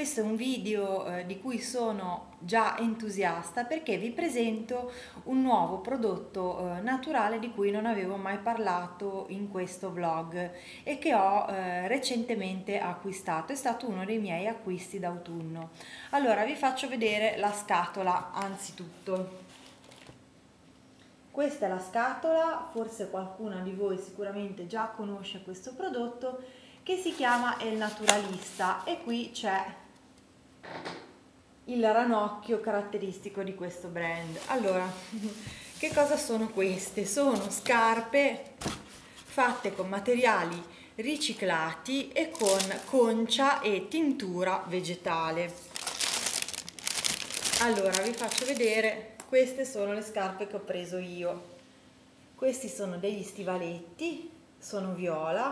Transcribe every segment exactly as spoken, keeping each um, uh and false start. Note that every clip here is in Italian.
questo è un video eh, di cui sono già entusiasta perché vi presento un nuovo prodotto eh, naturale di cui non avevo mai parlato in questo vlog e che ho eh, recentemente acquistato. È stato uno dei miei acquisti d'autunno. Allora vi faccio vedere la scatola anzitutto. Questa è la scatola, forse qualcuno di voi sicuramente già conosce questo prodotto, che si chiama El Naturalista, e qui c'è il ranocchio caratteristico di questo brand. Allora, che cosa sono queste? Sono scarpe fatte con materiali riciclati e con concia e tintura vegetale. Allora vi faccio vedere, queste sono le scarpe che ho preso io. Questi sono degli stivaletti, sono viola,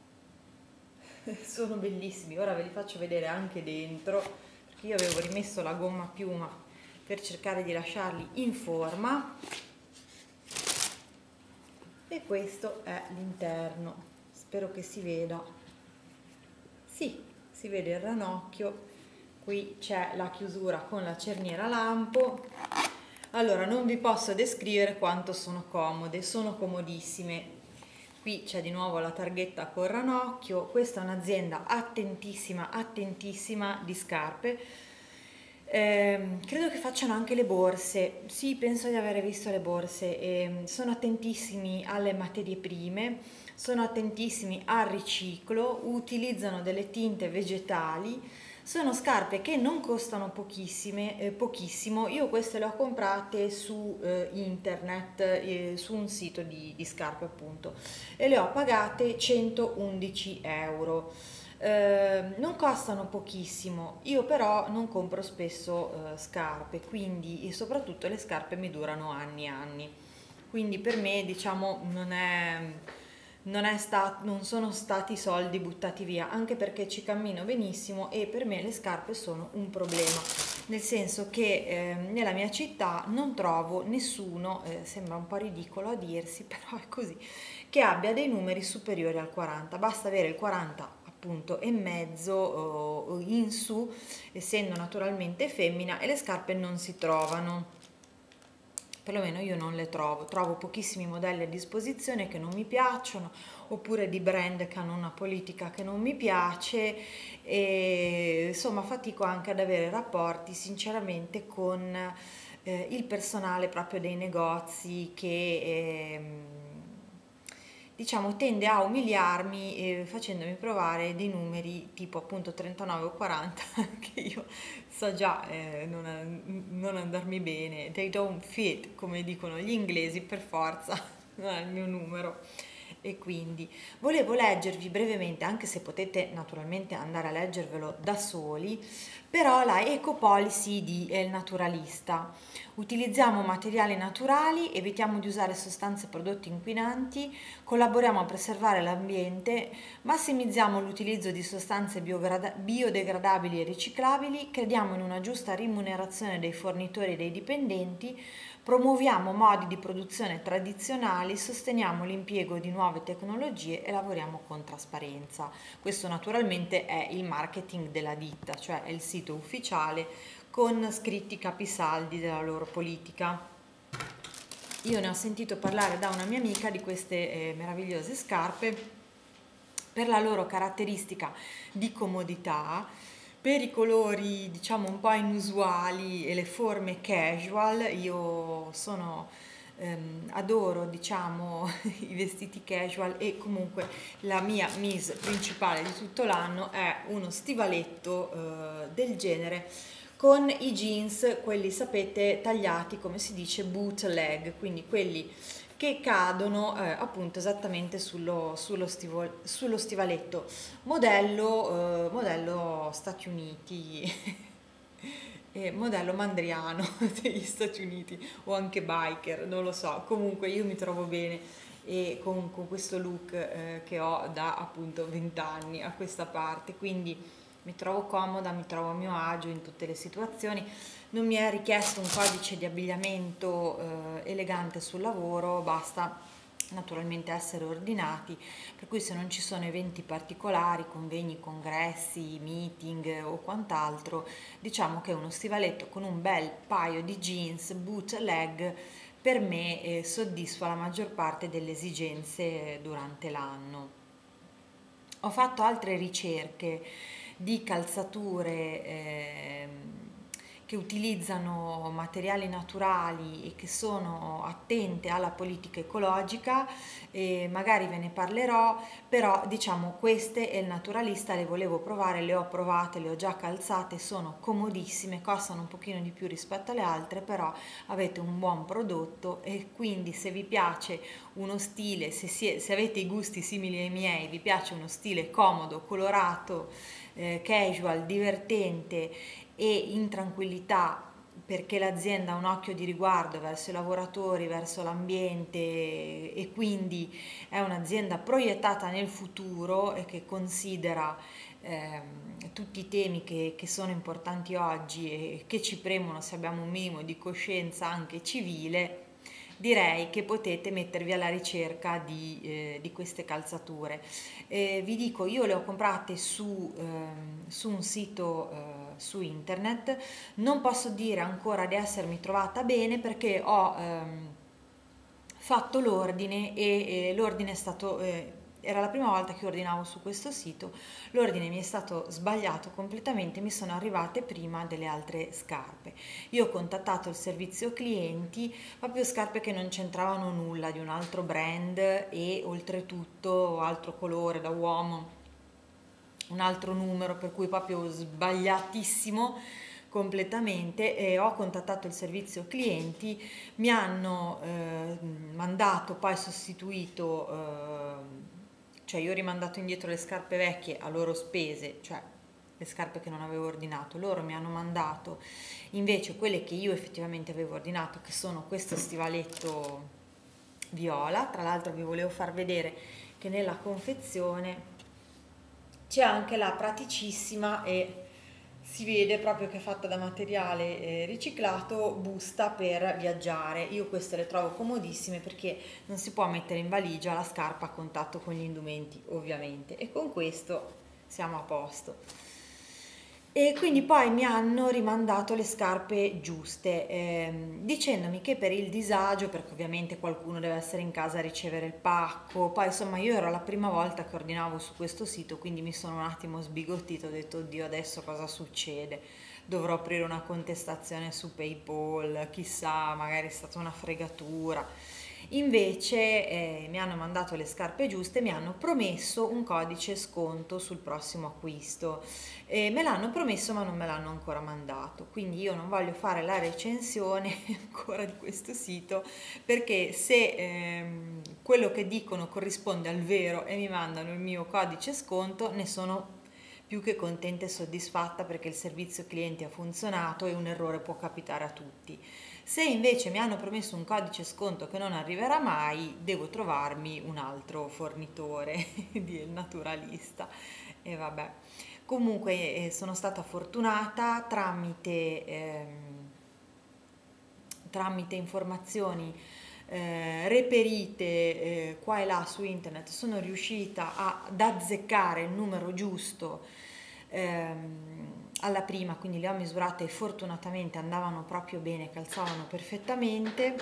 sono bellissimi. Ora ve li faccio vedere anche dentro, perché io avevo rimesso la gomma piuma per cercare di lasciarli in forma. E questo è l'interno, spero che si veda. Sì, si vede il ranocchio. Qui c'è la chiusura con la cerniera lampo. Allora, non vi posso descrivere quanto sono comode, sono comodissime. Qui c'è di nuovo la targhetta col ranocchio. Questa è un'azienda attentissima, attentissima di scarpe. Eh, credo che facciano anche le borse. Sì, penso di aver visto le borse. Eh, sono attentissimi alle materie prime, sono attentissimi al riciclo, utilizzano delle tinte vegetali. Sono scarpe che non costano pochissime, eh, pochissimo. Io queste le ho comprate su eh, internet, eh, su un sito di, di scarpe appunto, e le ho pagate centoundici euro. Eh, non costano pochissimo, io però non compro spesso eh, scarpe, quindi e soprattutto le scarpe mi durano anni e anni. Quindi per me, diciamo, non è... Non, è stat- non sono stati soldi buttati via, anche perché ci cammino benissimo e per me le scarpe sono un problema, nel senso che eh, nella mia città non trovo nessuno, eh, sembra un po' ridicolo a dirsi, però è così, che abbia dei numeri superiori al quaranta, basta avere il quaranta appunto e mezzo eh, in su, essendo naturalmente femmina, e le scarpe non si trovano. Perlomeno io non le trovo, trovo pochissimi modelli a disposizione che non mi piacciono, oppure di brand che hanno una politica che non mi piace, e insomma fatico anche ad avere rapporti sinceramente con eh, il personale proprio dei negozi che eh, diciamo tende a umiliarmi eh, facendomi provare dei numeri tipo appunto trentanove o quaranta che io so già eh, non, non andarmi bene. They don't fit, come dicono gli inglesi, per forza non è il mio numero. E quindi volevo leggervi brevemente, anche se potete naturalmente andare a leggervelo da soli, però la Eco Policy di El Naturalista. Utilizziamo materiali naturali, evitiamo di usare sostanze e prodotti inquinanti, collaboriamo a preservare l'ambiente, massimizziamo l'utilizzo di sostanze biodegradabili e riciclabili, crediamo in una giusta rimunerazione dei fornitori e dei dipendenti, promuoviamo modi di produzione tradizionali, sosteniamo l'impiego di nuove tecnologie e lavoriamo con trasparenza. Questo naturalmente è il marketing della ditta, cioè è il sito ufficiale con scritti capisaldi della loro politica. Io ne ho sentito parlare da una mia amica di queste eh, meravigliose scarpe per la loro caratteristica di comodità, per i colori diciamo un po' inusuali e le forme casual. Io sono ehm, adoro diciamo i vestiti casual, e comunque la mia mise principale di tutto l'anno è uno stivaletto eh, del genere con i jeans, quelli sapete tagliati, come si dice, bootleg, quindi quelli che cadono eh, appunto esattamente sullo, sullo, stivol, sullo stivaletto, modello, eh, modello Stati Uniti, eh, modello mandriano degli Stati Uniti, o anche biker, non lo so. Comunque io mi trovo bene e con, con questo look eh, che ho da appunto venti anni a questa parte, quindi mi trovo comoda, mi trovo a mio agio in tutte le situazioni. Non mi è richiesto un codice di abbigliamento eh, elegante sul lavoro, basta naturalmente essere ordinati, per cui se non ci sono eventi particolari, convegni, congressi, meeting o quant'altro, diciamo che uno stivaletto con un bel paio di jeans, bootleg, per me eh, soddisfa la maggior parte delle esigenze durante l'anno. Ho fatto altre ricerche di calzature ehm, che utilizzano materiali naturali e che sono attente alla politica ecologica, e magari ve ne parlerò, però diciamo queste e il naturalista le volevo provare, le ho provate, le ho già calzate, sono comodissime, costano un pochino di più rispetto alle altre, però avete un buon prodotto, e quindi se vi piace uno stile, se, si, se avete i gusti simili ai miei, vi piace uno stile comodo, colorato, eh, casual, divertente e in tranquillità, perché l'azienda ha un occhio di riguardo verso i lavoratori, verso l'ambiente, e quindi è un'azienda proiettata nel futuro e che considera ehm, tutti i temi che, che sono importanti oggi e che ci premono se abbiamo un minimo di coscienza anche civile, direi che potete mettervi alla ricerca di, eh, di queste calzature. Eh, vi dico, io le ho comprate su, ehm, su un sito eh, su internet, non posso dire ancora di essermi trovata bene perché ho ehm, fatto l'ordine e eh, l'ordine è stato... Eh, era la prima volta che ordinavo su questo sito, l'ordine mi è stato sbagliato completamente, mi sono arrivate prima delle altre scarpe. Io ho contattato il servizio clienti, proprio scarpe che non c'entravano nulla, di un altro brand e oltretutto altro colore da uomo, un altro numero, per cui proprio sbagliatissimo completamente, e ho contattato il servizio clienti, mi hanno eh, mandato, poi sostituito, eh, cioè io ho rimandato indietro le scarpe vecchie a loro spese, cioè le scarpe che non avevo ordinato, loro mi hanno mandato invece quelle che io effettivamente avevo ordinato, che sono questo stivaletto viola. Tra l'altro vi volevo far vedere che nella confezione c'è anche la praticissima, e si vede proprio che è fatta da materiale eh, riciclato, busta per viaggiare. Io queste le trovo comodissime perché non si può mettere in valigia la scarpa a contatto con gli indumenti, ovviamente, e con questo siamo a posto. E quindi poi mi hanno rimandato le scarpe giuste, ehm, dicendomi che per il disagio, perché ovviamente qualcuno deve essere in casa a ricevere il pacco, poi insomma io era la prima volta che ordinavo su questo sito, quindi mi sono un attimo sbigottito, ho detto oddio adesso cosa succede? Dovrò aprire una contestazione su PayPal, chissà, magari è stata una fregatura. Invece eh, mi hanno mandato le scarpe giuste, mi hanno promesso un codice sconto sul prossimo acquisto. Eh, me l'hanno promesso ma non me l'hanno ancora mandato, quindi io non voglio fare la recensione ancora di questo sito, perché se ehm, quello che dicono corrisponde al vero e mi mandano il mio codice sconto, ne sono più che contenta e soddisfatta, perché il servizio clienti ha funzionato e un errore può capitare a tutti. Se invece mi hanno promesso un codice sconto che non arriverà mai, devo trovarmi un altro fornitore di naturalista, e vabbè. Comunque eh, sono stata fortunata tramite, ehm, tramite informazioni eh, reperite eh, qua e là su internet, sono riuscita a- ad azzeccare il numero giusto ehm, alla prima, quindi le ho misurate e fortunatamente andavano proprio bene, calzavano perfettamente.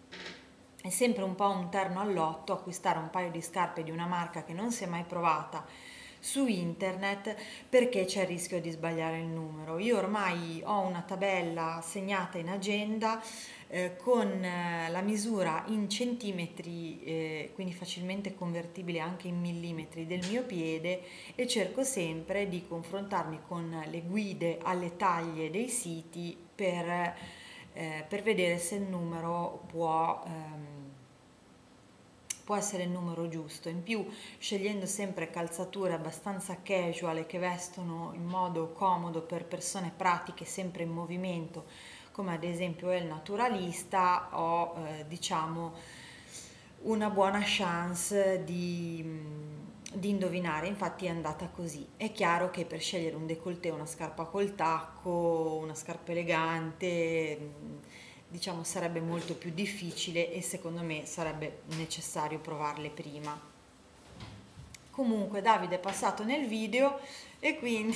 È sempre un po' un terno all'otto acquistare un paio di scarpe di una marca che non si è mai provata su internet, perché c'è il rischio di sbagliare il numero. Io ormai ho una tabella segnata in agenda eh, con eh, la misura in centimetri, eh, quindi facilmente convertibile anche in millimetri, del mio piede, e cerco sempre di confrontarmi con le guide alle taglie dei siti per, eh, per vedere se il numero può... Ehm, può essere il numero giusto. In più, scegliendo sempre calzature abbastanza casual che vestono in modo comodo per persone pratiche, sempre in movimento, come ad esempio è il naturalista, ho eh, diciamo una buona chance di, di indovinare. Infatti è andata così. È chiaro che per scegliere un décolleté, una scarpa col tacco, una scarpa elegante, diciamo sarebbe molto più difficile e secondo me sarebbe necessario provarle prima. Comunque Davide è passato nel video e quindi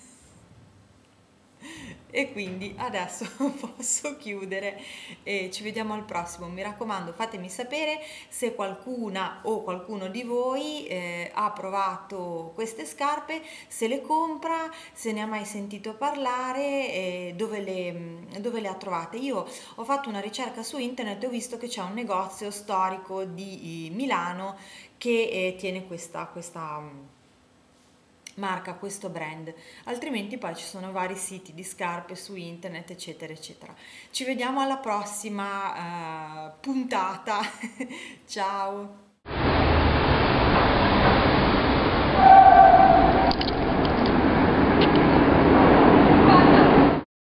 e quindi adesso posso chiudere e ci vediamo al prossimo. Mi raccomando, fatemi sapere se qualcuna o qualcuno di voi eh, ha provato queste scarpe, se le compra, se ne ha mai sentito parlare, eh, dove le, dove le ha trovate. Io ho fatto una ricerca su internet e ho visto che c'è un negozio storico di Milano che eh, tiene questa, questa marca, questo brand, altrimenti poi ci sono vari siti di scarpe su internet eccetera eccetera. Ci vediamo alla prossima uh, puntata. Ciao.